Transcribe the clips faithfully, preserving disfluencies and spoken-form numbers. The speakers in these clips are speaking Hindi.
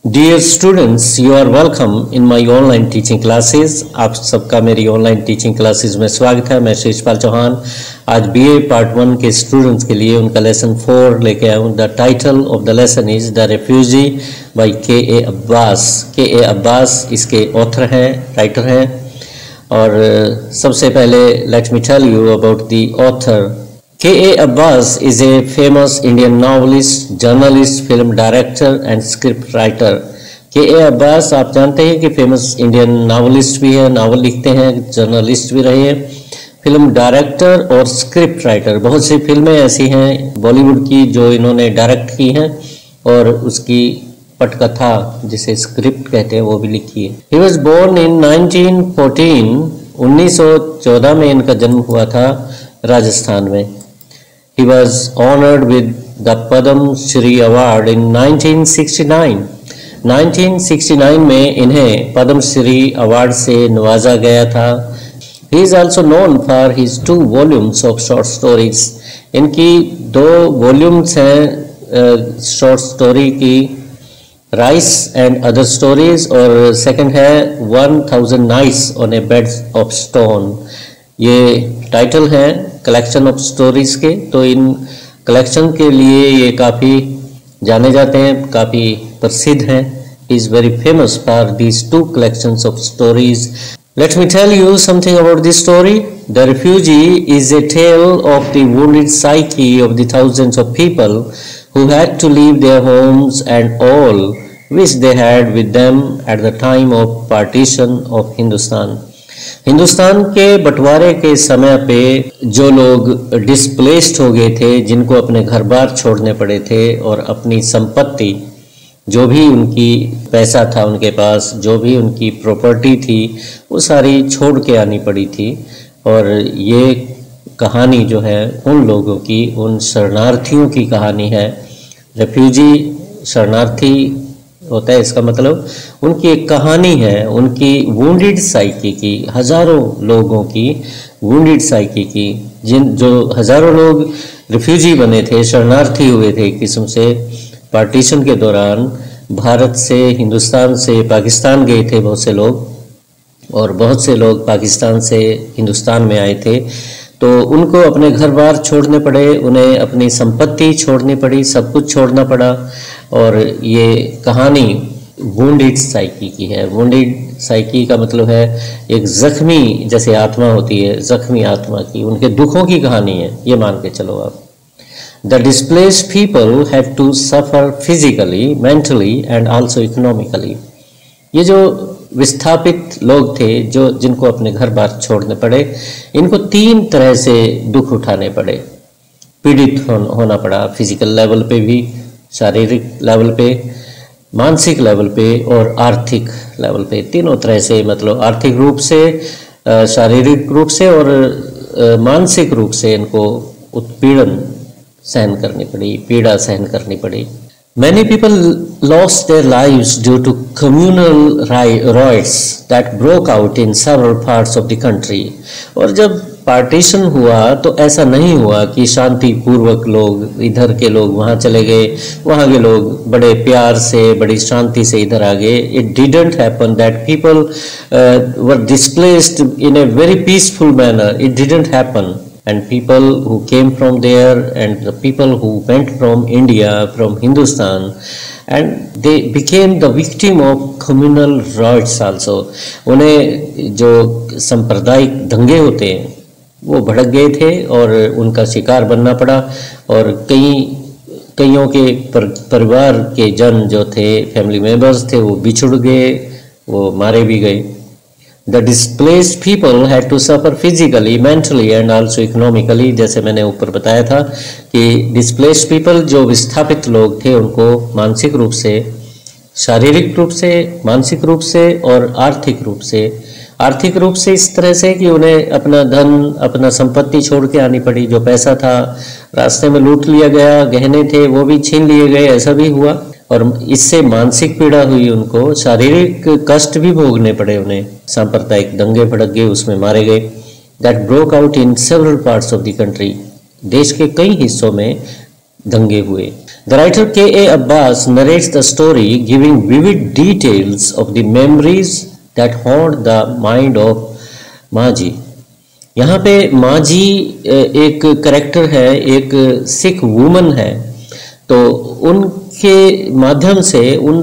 Dear students, you are welcome in my online teaching classes. आप सबका मेरी ऑनलाइन टीचिंग क्लासेस में स्वागत है। मैं शिश चौहान आज बीए पार्ट वन के स्टूडेंट्स के लिए उनका लेसन फोर लेके आया हूँ। The title of the lesson is the refugee by K A Abbas. के ए अब्बास इसके ऑथर हैं, राइटर हैं। और सबसे पहले let me tell you about the author. K A Abbas is a famous Indian novelist, journalist, film director and script writer. K A Abbas आप जानते हैं कि फेमस इंडियन नावलिस्ट भी है, नावल लिखते हैं, जर्नलिस्ट भी रहे हैं, फिल्म डायरेक्टर और स्क्रिप्ट राइटर। बहुत सी फिल्में ऐसी हैं बॉलीवुड की जो इन्होंने डायरेक्ट की हैं और उसकी पटकथा जिसे स्क्रिप्ट कहते हैं वो भी लिखी है। He was born in nineteen fourteen, उन्नीस सौ चौदह में इनका जन्म हुआ था राजस्थान में। He was honored with the Padma Shri Award in nineteen sixty nine. Nineteen sixty nine में इन्हें पद्म श्री अवार्ड से नवाजा गया था। He is also known for his two volumes of short stories. इनकी दो वॉल्यूम्स हैं शॉर्ट स्टोरी की, राइस एंड अदर स्टोरीज, और सेकंड है one thousand nights on a bed of stone. ये टाइटल है कलेक्शन ऑफ स्टोरीज के। तो इन कलेक्शन के लिए ये काफ़ी जाने जाते हैं, काफ़ी प्रसिद्ध हैं। He is very famous for these two collections of stories. Let me tell you something about this story. The refugee is a tale of the wounded psyche of the thousands of people who had to leave their homes and all which they had with them at the time of partition of Hindustan. Hindustan के बंटवारे के समय पे जो लोग डिस्प्लेस्ड हो गए थे, जिनको अपने घर बार छोड़ने पड़े थे और अपनी संपत्ति, जो भी उनकी पैसा था उनके पास, जो भी उनकी प्रॉपर्टी थी, वो सारी छोड़ के आनी पड़ी थी। और ये कहानी जो है उन लोगों की, उन शरणार्थियों की कहानी है। रेफ्यूजी शरणार्थी होता है, इसका मतलब उनकी एक कहानी है, उनकी वुंडेड साइकी की, हजारों लोगों की वुंडेड साइकी की, जिन जो हजारों लोग रिफ्यूजी बने थे, शरणार्थी हुए थे एक किस्म से। पार्टीशन के दौरान भारत से, हिंदुस्तान से पाकिस्तान गए थे बहुत से लोग, और बहुत से लोग पाकिस्तान से हिंदुस्तान में आए थे। तो उनको अपने घर बार छोड़ने पड़े, उन्हें अपनी संपत्ति छोड़नी पड़ी, सब कुछ छोड़ना पड़ा। और ये कहानी वुंडेड साइकी की है। वुंडेड साइकी का मतलब है एक जख्मी जैसे आत्मा होती है, जख्मी आत्मा की, उनके दुखों की कहानी है, ये मान के चलो आप। The displaced people have to suffer physically, mentally and also economically. ये जो विस्थापित लोग थे, जो जिनको अपने घर बार छोड़ने पड़े, इनको तीन तरह से दुख उठाने पड़े, पीड़ित होना पड़ा। फिजिकल लेवल पे भी, शारीरिक लेवल पे, मानसिक लेवल पे और आर्थिक लेवल पे। तीनों तरह से, मतलब आर्थिक रूप से, शारीरिक रूप से और मानसिक रूप से इनको उत्पीड़न सहन करनी पड़ी, पीड़ा सहन करनी पड़ी। Many people lost their lives due to communal riots that broke out in several parts of the country. और जब पार्टीशन हुआ तो ऐसा नहीं हुआ कि शांति पूर्वक लोग, इधर के लोग वहाँ चले गए, वहाँ के लोग बड़े प्यार से, बड़ी शांति से इधर आ गए। It didn't happen that people uh, were displaced in a very peaceful manner. It didn't happen. And people who came from there and the people who went from India, from Hindustan, and they became the victim of communal riots also. उन्हें जो सांप्रदायिक दंगे होते हैं वो भड़क गए थे और उनका शिकार बनना पड़ा। और कई कईयों के पर, परिवार के जन जो थे, फैमिली मेंबर्स थे, वो बिछुड़ गए, वो मारे भी गए। The displaced people had to suffer physically, mentally and also economically। जैसे मैंने ऊपर बताया था कि displaced people जो विस्थापित लोग थे, उनको मानसिक रूप से, शारीरिक रूप से, मानसिक रूप से और आर्थिक रूप से। आर्थिक रूप से इस तरह से कि उन्हें अपना धन, अपना संपत्ति छोड़ के आनी पड़ी। जो पैसा था रास्ते में लूट लिया गया, गहने थे वो भी छीन लिए गए, ऐसा भी हुआ। और इससे मानसिक पीड़ा हुई उनको, शारीरिक कष्ट भी भोगने पड़े उन्हें। सांप्रदायिक दंगे भड़क गए, उसमें मारे गए। That broke out in several parts of the country. देश के कई हिस्सों में दंगे हुए। The writer K A Abbas narrates the story, giving vivid details of the memories that haunt the mind of Manjhi. यहाँ पे मांझी एक करेक्टर है, एक सिख वुमन है, तो उनके माध्यम से उन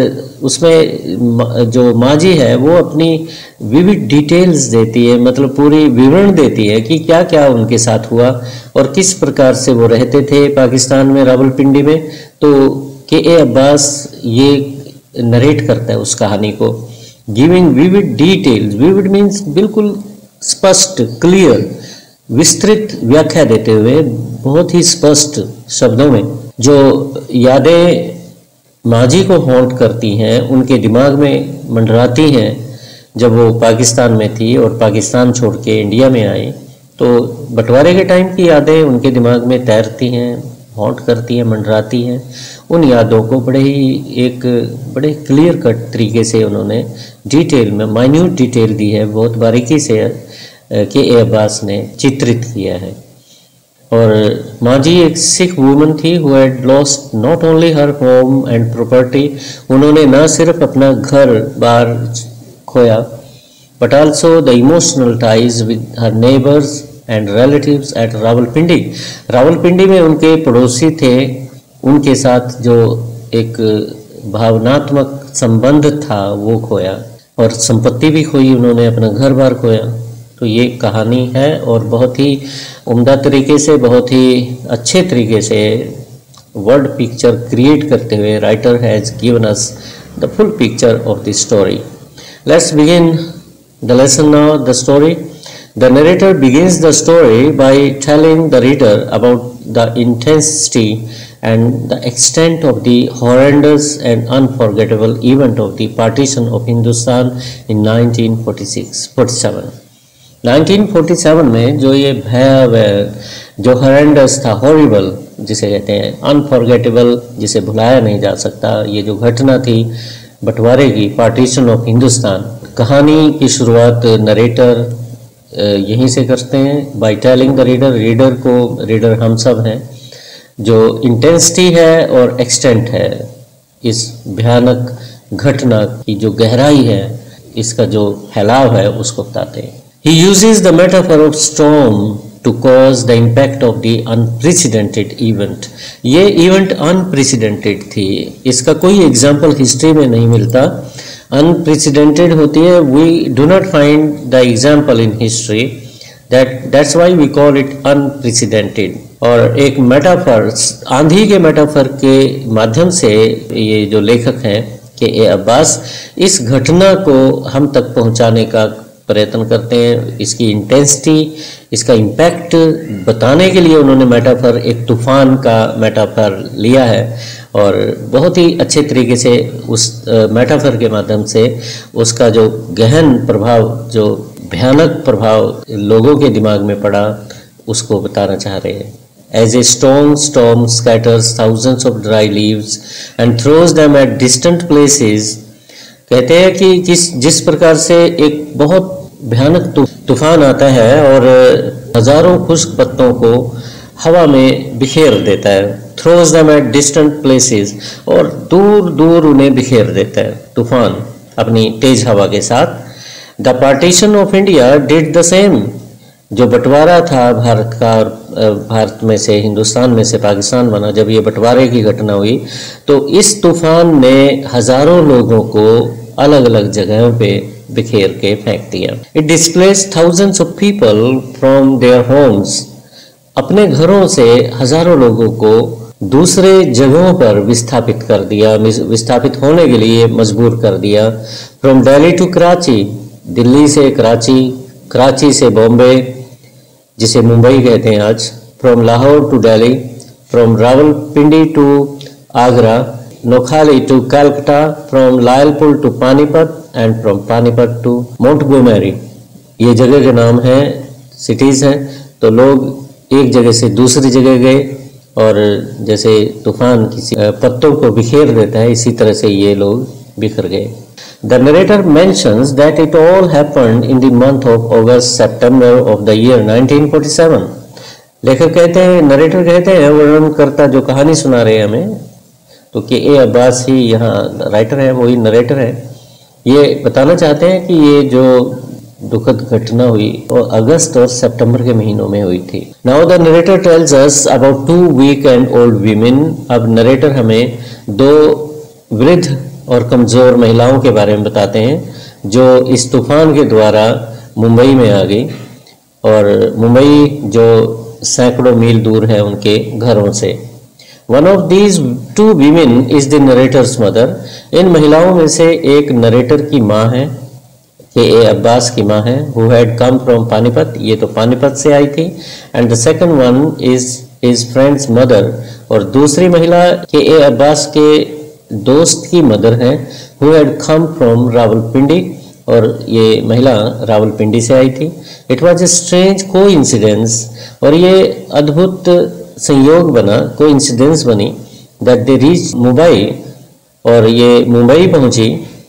उसमें जो मांझी है वो अपनी विविड डिटेल्स देती है, मतलब पूरी विवरण देती है कि क्या क्या उनके साथ हुआ और किस प्रकार से वो रहते थे पाकिस्तान में, रावलपिंडी में। तो के ए अब्बास ये नरेट करता है उस कहानी को, giving vivid details. Vivid means बिल्कुल स्पष्ट, क्लियर, विस्तृत व्याख्या देते हुए बहुत ही स्पष्ट शब्दों में जो यादें मांझी को हॉन्ट करती हैं, उनके दिमाग में मंडराती हैं जब वो पाकिस्तान में थी और पाकिस्तान छोड़ के इंडिया में आई, तो बंटवारे के टाइम की यादें उनके दिमाग में तैरती हैं, हॉन्ट करती हैं, मंडराती हैं। उन यादों को बड़े ही एक बड़े क्लियर कट तरीके से उन्होंने डिटेल में, माइन्यूट डिटेल दी है, बहुत बारीकी से के ए अब्बास ने चित्रित किया है। और मांझी एक सिख वुमन थी who had lost not only her home and property. उन्होंने न सिर्फ अपना घर बार खोया, but also the emotional ties with her neighbours and relatives at Rawalpindi. Rawalpindi में उनके पड़ोसी थे, उनके साथ जो एक भावनात्मक संबंध था वो खोया, और संपत्ति भी खोई उन्होंने, अपना घर बार खोया। तो ये कहानी है और बहुत ही उम्दा तरीके से, बहुत ही अच्छे तरीके से वर्ड पिक्चर क्रिएट करते हुए writer has given us the full picture of the story. Let's begin the lesson now, the story. The narrator begins the story by telling the reader about the intensity and the extent of the horrendous and unforgettable event of the partition of Hindustan in nineteen forty-seven. nineteen forty-seven में जो ये भयावह, जो horrendous था, horrible जिसे कहते हैं, unforgettable जिसे भुलाया नहीं जा सकता, ये जो घटना थी बंटवारे की, partition of हिंदुस्तान। कहानी की शुरुआत नरेटर यहीं से करते हैं, by telling the reader. Reader को, रीडर हम सब हैं, जो इंटेंसिटी है और एक्सटेंट है, इस भयानक घटना की जो गहराई है, इसका जो फैलाव है, उसको बताते हैं। He uses the metaphor of storm to cause the impact of the unprecedented event. ये इवेंट अनप्रेसिडेंटेड थी, इसका कोई एग्जाम्पल हिस्ट्री में नहीं मिलता। अनप्रेसिडेंटेड होती है, we do not find the example in history, that that's why we call it unprecedented. और एक मेटाफर, आंधी के मेटाफर के माध्यम से ये जो लेखक हैं के ए अब्बास, इस घटना को हम तक पहुंचाने का प्रयत्न करते हैं। इसकी इंटेंसिटी, इसका इम्पैक्ट बताने के लिए उन्होंने मेटाफर, एक तूफान का मेटाफर लिया है और बहुत ही अच्छे तरीके से उस मेटाफर के माध्यम से उसका जो गहन प्रभाव, जो भयानक प्रभाव लोगों के दिमाग में पड़ा, उसको बताना चाह रहे हैं। As a strong storm scatters thousands of dry leaves and throws them at distant places, कहते हैं कि जिस जिस प्रकार से एक बहुत भयानक तूफान आता है और हजारों खुश्क पत्तों को हवा में बिखेर देता है, throws them at distant places, और दूर दूर उन्हें बिखेर देता है तूफान अपनी तेज हवा के साथ। The partition of India did the same। जो बंटवारा था भारत का, भारत में से हिंदुस्तान में से पाकिस्तान बना, जब ये बंटवारे की घटना हुई तो इस तूफान ने हजारों लोगों को अलग अलग जगहों पे बिखेर के फेंक दिया। It displaced thousands of people from their homes. अपने घरों से हजारों लोगों को दूसरे जगहों पर विस्थापित कर दिया, विस्थापित होने के लिए मजबूर कर दिया। फ्रॉम दिल्ली टू कराची, दिल्ली से कराची, कराची से बॉम्बे जिसे मुंबई कहते हैं आज, from Lahore to Delhi, from Rawalpindi to Agra, Noakhali to Calcutta, from Lyallpur to Panipat and from Panipat to Montgomery. ये जगह के नाम हैं, सिटीज़ हैं। तो लोग एक जगह से दूसरी जगह गए और जैसे तूफान किसी पत्तों को बिखेर देता है, इसी तरह से ये लोग बिखर गए। The narrator mentions that it all happened in the month of August September of the year nineteen forty-seven। लेखक कहते हैं, नरेटर कहते हैं, वर्णनकर्ता जो कहानी सुना रहे हैं हमें, तो कि ए अब्बास ही यहाँ राइटर है, वही नरेटर है। ये बताना चाहते हैं कि ये जो दुखद घटना हुई वो अगस्त और सितंबर के महीनों में हुई थी। Now the narrator tells us about two weak and old women. अब नरेटर हमें दो वृद्ध और कमजोर महिलाओं के बारे में बताते हैं जो इस तूफान के द्वारा मुंबई में आ गई, और मुंबई जो सैकड़ों मील दूर है उनके घरों से। One of these two women is the narrator's mother. इन महिलाओं में से एक नरेटर की माँ है, कि ए अब्बास की माँ है, who had come from Panipat, ये तो पानीपत से आई थी। And the second one is his friend's mother, और दूसरी महिला के ए अब्बास के दोस्त की मदर है, who had come from Rawalpindi, और ये महिला रावलपिंडी से आई थी। It was a strange coincidence, और ये अद्भुत संयोग बना, को इंसिडेंस बनी, दैट दे रीच मुंबई, और ये मुंबई पहुंची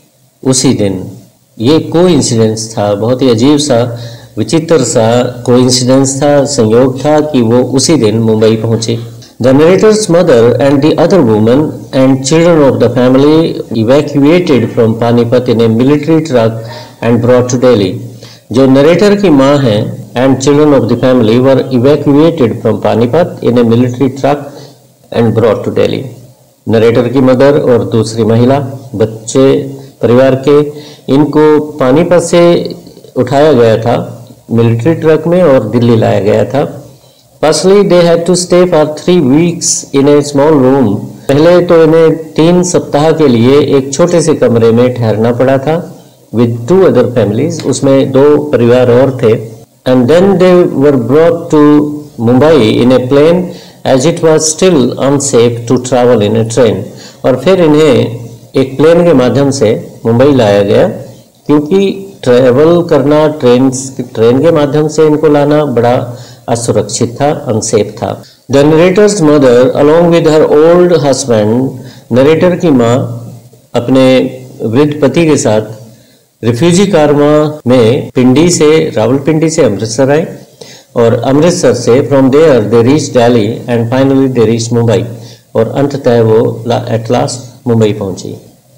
उसी दिन। ये को इंसिडेंस था, बहुत ही अजीब सा विचित्र सा को इंसिडेंस था, संयोग था कि वो उसी दिन मुंबई पहुंची। The narrator's mother and the other woman and children of the family evacuated from Panipat in a military truck and brought to Delhi. जो नरेटर की माँ है and children of the family were evacuated from Panipat in a military truck and brought to Delhi. Narrator की मदर और दूसरी महिला, बच्चे परिवार के, इनको पानीपत से उठाया गया था मिलिट्री ट्रक में और दिल्ली लाया गया था। Firstly they had to stay for three weeks in a small room. पहले तो इन्हें तीन सप्ताह के लिए एक छोटे से कमरे में ठहरना पड़ा था, विद टू अदर फैमिलीज, उसमें दो परिवार और थे। And then they were brought to Mumbai in a plane as it was still unsafe to travel in a train. और फिर इन्हें एक प्लेन के माध्यम से मुंबई लाया गया, क्योंकि ट्रैवल करना ट्रेन ट्रेन के माध्यम से इनको लाना बड़ा असुरक्षित था, अनसेफ था। The narrator's mother along with her old husband, narrator की माँ अपने वृद्ध पति के साथ रिफ्यूजी कारवां में पिंडी से, रावलपिंडी से अमृतसर आए, और अमृतसर से from there they reach Delhi and finally they reach Mumbai, और अंततः वो एट लास्ट मुंबई पहुंची।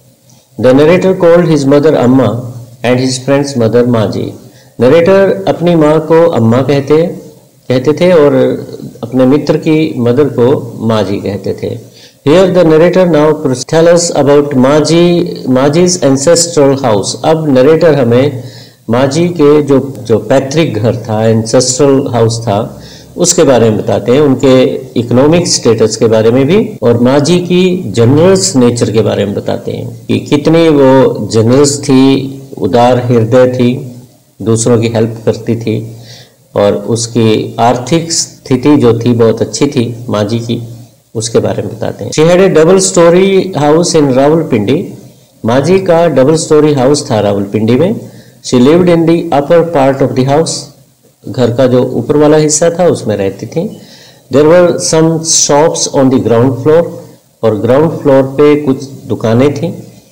The narrator called his mother Amma and his friend's mother Manji. Narrator अपनी माँ को अम्मा कहते कहते थे और अपने मित्र की मदर को मांजी कहते थे। Here the narrator now tell us about Manji Manji's ancestral house. अब नरेटर हमें मांजी के जो जो पैतृक घर था, एंसेस्ट्रल हाउस था, उसके बारे में बताते हैं, उनके इकोनॉमिक स्टेटस के बारे में भी, और मांजी की जनरस नेचर के बारे में बताते हैं कि कितनी वो जनरस थी, उदार हृदय थी, दूसरों की हेल्प करती थी, और उसकी आर्थिक स्थिति जो थी बहुत अच्छी थी मांजी की, उसके बारे में बताते हैं। She had a double storey house in Rawalpindi. Manji का डबल स्टोरी हाउस था रावलपिंडी में। She lived in the upper part of the house, घर का जो ऊपर वाला हिस्सा था उसमें रहती थी। There were some shops on the ground floor, और ग्राउंड फ्लोर पे कुछ दुकानें थी।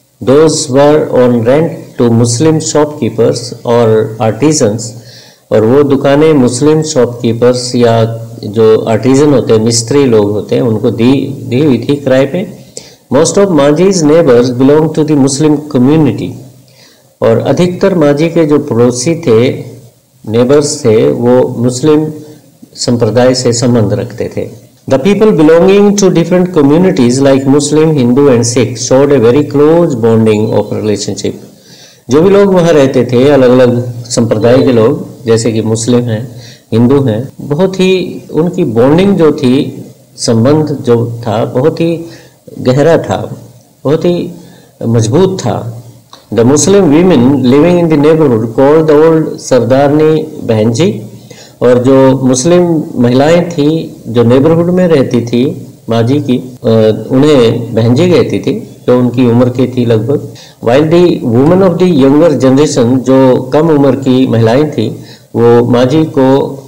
Those were on rent to Muslim shopkeepers और आर्टिजन्स, और वो दुकानें मुस्लिम शॉपकीपर्स या जो आर्टिजन होते हैं, मिस्त्री लोग होते हैं, उनको दी दी हुई थी किराए पे। Most of Manji's neighbours belong to the Muslim community, और अधिकतर मांजी के जो पड़ोसी थे, नेबर्स थे, वो मुस्लिम संप्रदाय से संबंध रखते थे। The people belonging to different communities like Muslim, Hindu and Sikh showed a very close bonding of relationship. जो भी लोग वहाँ रहते थे, अलग अलग संप्रदाय के लोग, जैसे कि मुस्लिम हैं, हिंदू हैं, बहुत ही उनकी बॉन्डिंग जो थी, संबंध जो था, बहुत ही गहरा था, बहुत ही मजबूत था। The Muslim women living in the neighbourhood called the old Sardarni behen ji, और जो मुस्लिम महिलाएं थी जो नेबरहुड में रहती थी मांजी की, उन्हें बहन जी कहती थी, जो उनकी उम्र की थी लगभग। While the women of the younger generation, जो कम उम्र की महिलाएं थी, वो मांजी को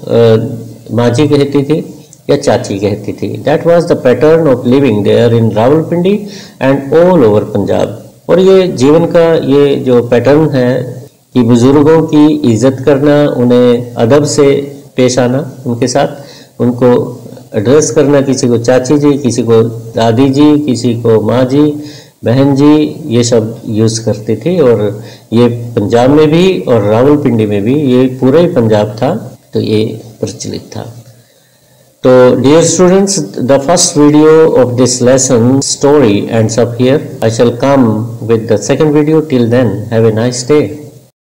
मांजी कहती थी या चाची कहती थी। That was the pattern of living there in Rawalpindi and all over Punjab. और ये जीवन का ये जो पैटर्न है कि बुजुर्गों की इज्जत करना, उन्हें अदब से पेश आना उनके साथ, उनको एड्रेस करना, किसी को चाची जी, किसी को दादी जी, किसी को माँ जी, बहन जी, ये सब यूज़ करती थी। और ये पंजाब में भी और रावलपिंडी में भी, ये पूरा ही पंजाब था तो ये प्रचलित था। तो dear students, the first video of this lesson story ends up here. I shall come with the second video. Till then, have a nice day.